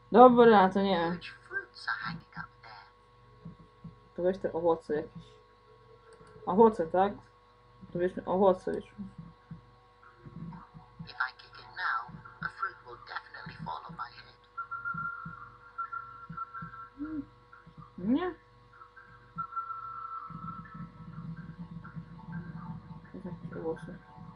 Dobra, to nie. Huge fruits are hanging up there. To weź te owoce jakieś. Owoce, tak? To weźmy owoce, wiesz. If I kick it now, a fruit will definitely fall on my head. Nie? Jakieś owoce.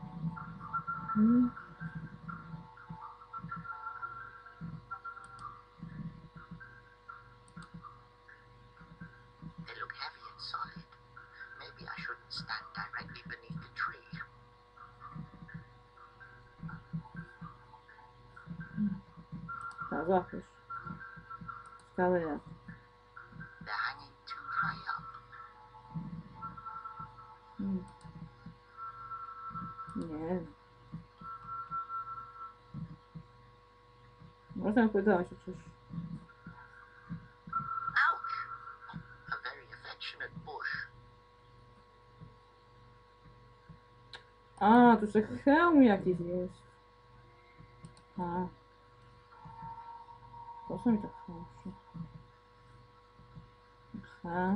They look heavy and solid. Maybe I shouldn't stand directly beneath the tree. Tak, złapiesz. Ciekawe jak. They're hanging too high up. Nie. Można powiedzieć przecież. Ouch! A very affectionate bush. A, tu jeszcze hełm jakiś jest. A. Po co mi tak proszę? Aha.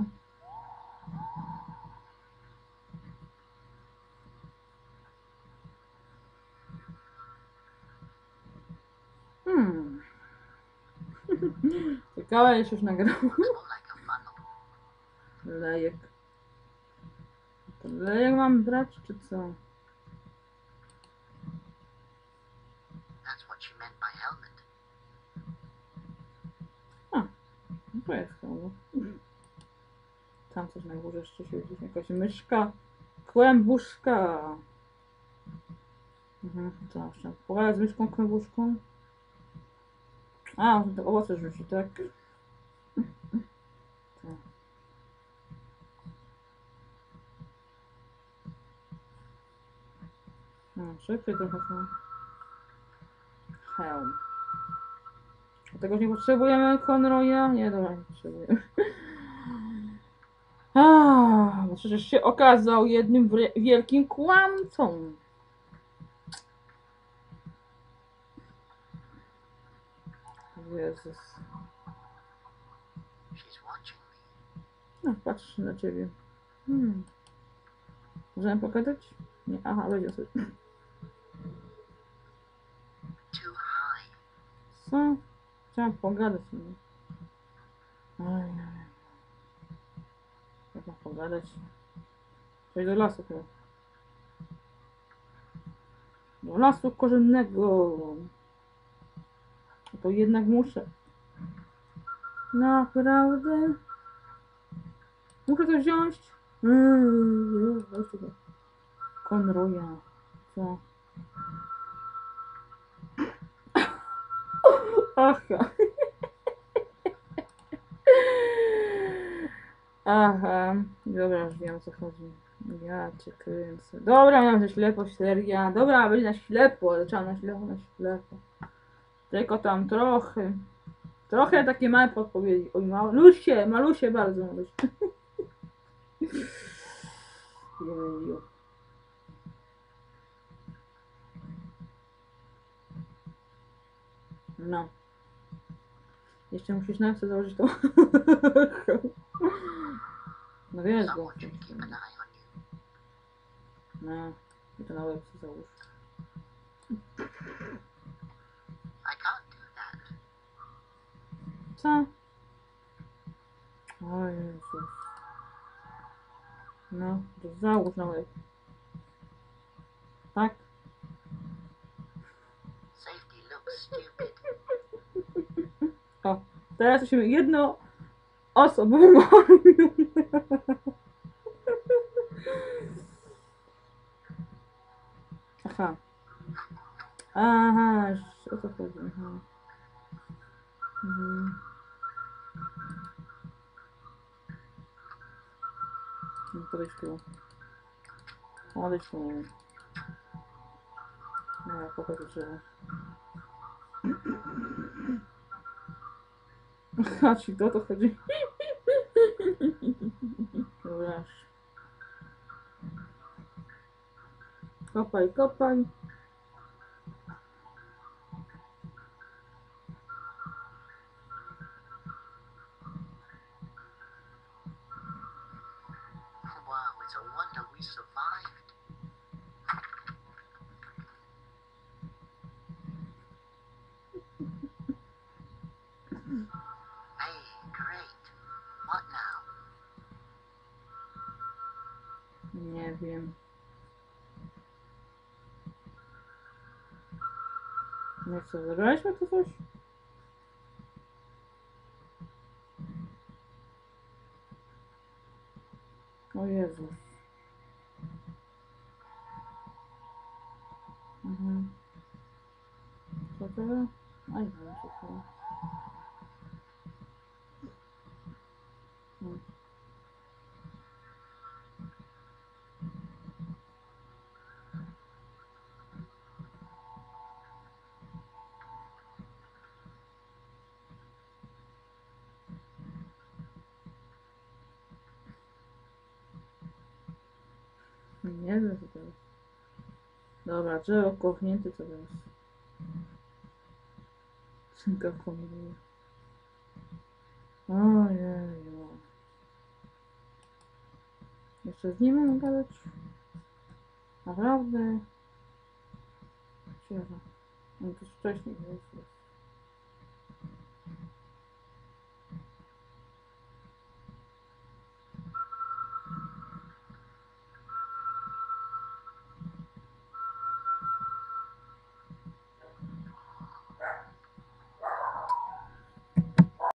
Ciekawe, jeśli już nagrał. Looks more like a funnel. Lejek. To lejek mam brać, czy co? That's what she meant by helmet. No to jest hełm. Tam coś na górze jeszcze siedzi. Jakaś myszka. Kłębuszka. Co jeszcze? Pogadać z myszką kłębuszką? A, to owoce rzuci, tak? Szybciej trochę są. Hełm. Dlatego nie potrzebujemy Conroya? Nie, dobra, nie potrzebujemy. Bo przecież się okazał jednym wielkim kłamcą. Jezus. She's watching me. No, patrz na ciebie. Możemy pogadać? Nie, aha, będzie sobie. Too high. Co? Chciałam pogadać. Oj. Jak mam pogadać? Przejść do lasu chyba. Do lasu korzennego. To jednak muszę. Naprawdę? Muszę coś wziąć? Weź tego. Conroya. Co? Aha. Aha. Dobra, już wiem o co chodzi. Ja cię kręcę. Dobra, miałem na ślepo seria. Dobra, będzie na ślepo, ale trzeba na ślepo. Tylko tam trochę. Trochę takie małe podpowiedzi. Oj, malusie bardzo malusie. Jeju. No. Jeszcze musisz na co założyć tą. No wiesz, bo. Someone should keep an eye on you. No. I to na łeb sobie załóż. I can't do that. Co? O Jezus. No, to załóż na łeb. Tak? Safety looks stupid. O, teraz musimy jedno osobową armię. Aha. Aha, o co chodzi? Aha. No, podejdź tu. Podejdź tu. No, pochodź drzewo. A ci to chodzi? Dobra. Kopaj, kopaj. wiem. No co, zabraliśmy tu coś? O Jezus. Mhm. Co to? A nie wiem, co to. Hmm. Nie wiem, co to jest. Dobra, drzewo kochnięte co to jest? Synka kombinuje. Ojeju. Jeszcze z nim mam gadać? Naprawdę? Cicho. No to już wcześniej jest.